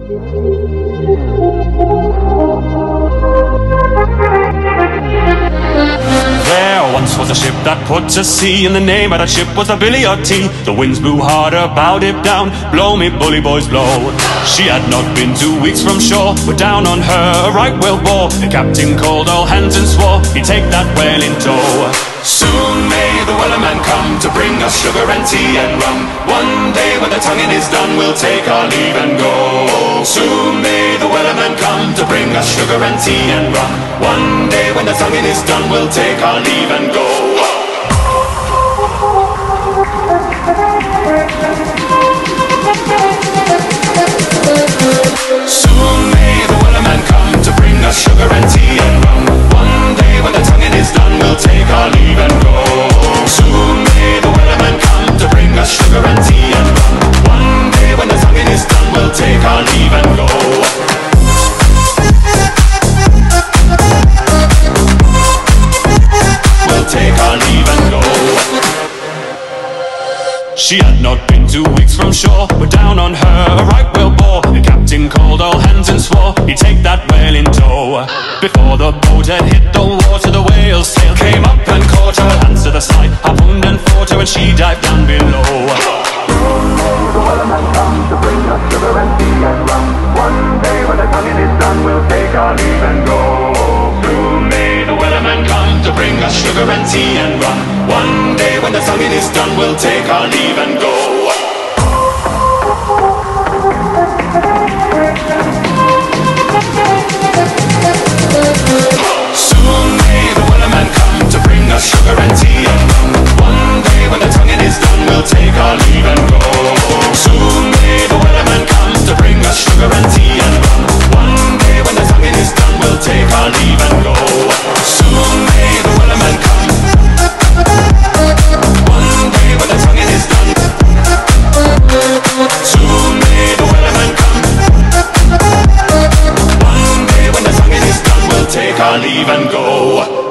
There once was a ship that put to sea, and the name of that ship was the Billy o' Tea. The winds blew harder, bowed it down, blow me bully boys blow. She had not been 2 weeks from shore, but down on her a right whale bore. The captain called all hands and swore he'd take that whale in tow. Soon may the Wellerman come to bring us sugar and tea and rum. One day when the tonguing is done, we'll take our leave and go. Soon may the Wellerman come to bring us sugar and tea and rum. One day when the tonguing is done, we'll take our leave and go. Soon may the Wellerman come to bring us sugar and tea and rum. One day when the tonguing is done, we'll take our leave and go. Soon may the Wellerman come to bring us sugar and tea and rum. One day when the tonguing is done, we'll take our leave and go. We'll take our leave and go. She had not been 2 weeks from shore, but down on her a right whale bore. The captain called all hands and swore he'd take that whale in tow. Before the boat had hit the water, the whale's tail came up and caught her. Hands to the side, harpooned and fought her, and she dived down below. Soon may the Wellerman come to bring us sugar and tea and rum. One day when the tonguing is done, we'll take our leave and go. Soon may the Wellerman come to bring us sugar and tea and rum. One day when the tonguing is done, we'll take our leave and go. Soon may the Wellerman come to bring us sugar and tea and rum. One day when the tonguing is done, we'll take our leave and go. Soon may the Wellerman come to bring us sugar and tea and rum. One day when the tonguing is done, we'll take our leave and go. Soon may the Wellerman come. One day when the tonguing is done. Soon may the Wellerman come. One day when the tonguing is done, we'll take our leave and go.